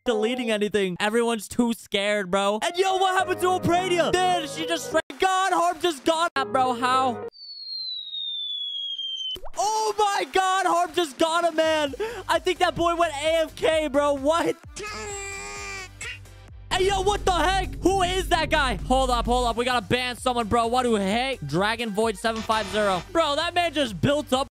deleting anything. Everyone's too scared, bro. And yo, what happened to Oprania? Dude, she just straight God, Harp just got him, bro. How? Oh my God, Harp just got him, man. I think that boy went AFK, bro. What? Hey, yo, what the heck? Who is that guy? Hold up. We gotta ban someone, bro. What the heck? Dragon Void 750. Bro, that man just built up